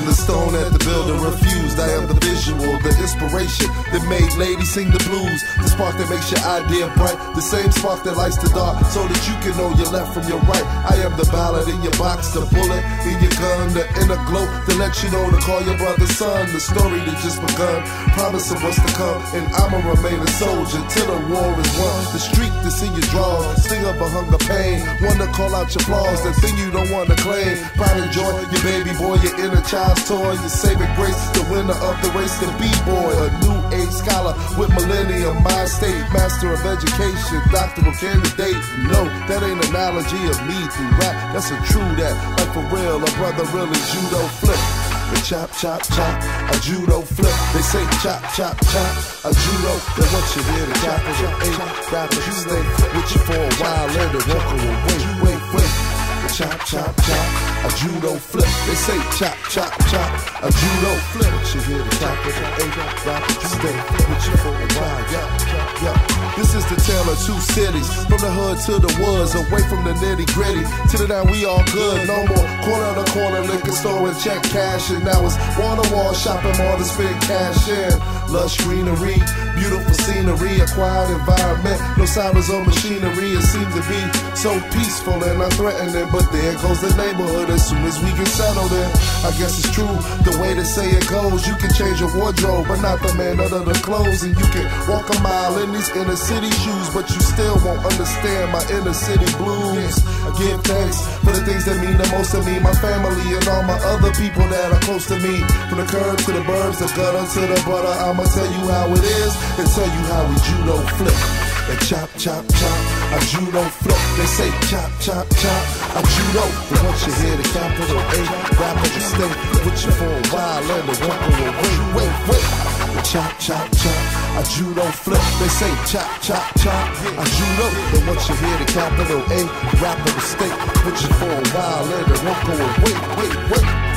am the stone that the builder refused. I am the visual, the inspiration that made ladies sing the blues. The spark that makes your idea bright, the same spark that lights the dark, so that you can know your left from your right. I am the ballad in your box, the bullet in your gun, the inner glow to let you know to call your brother son. The story that just begun, promise of what's to come, and I'ma remain a soldier till the war is won. The street to see your draws, sting of a hunger pain, one to call out your flaws, the thing you don't want to claim. Pride and joy, your baby boy, your inner child's toy, your saving grace, the winner of the race, the B-boy, a new age scholar with millennium mind state, master of education, doctoral candidate. No, that ain't an analogy of me through rap, that's a true that, like for real, a brother really judo flip. The chop, chop, chop, a judo flip. They say chop, chop, chop, a judo. They want you here to chop it with eight rappers. You stay with you for a while, let it walk away. Wait. The chop, chop, chop, a judo flip. They say chop, chop, chop, a judo flip. Want you here to chop it with eight rappers. You stay with you for a while, yeah. This is the tale of two cities, from the hood to the woods, away from the nitty gritty. To the down, we all good, no more corner to corner liquor store and check cash. And now it's wall to wall shopping mall to spend cash in. Lush greenery, beautiful scenery, a quiet environment, no sirens or machinery. It seems to be so peaceful and unthreatening, but there goes the neighborhood as soon as we get settled in. I guess it's true, the way they say it goes. You can change your wardrobe, but not the man under the clothes. And you can walk a mile in these inner city shoes, but you still won't understand my inner city blues. I give thanks for the things that mean the most to me, my family and all my other people that are close to me. From the curb to the burbs, the gutter to the butter, I'ma tell you how it is and tell you how we judo flip. And chop, chop, chop, a judo flip. They say chop, chop, chop, a judo. But once you hear the capital A, rapper to stay with you for a while, let it walk away. Wait. Chop, chop, chop, a judo flip. They say chop, chop, chop, a judo. But once you hear the capital A, rapper to stay with you for a while, let it walk away. Wait.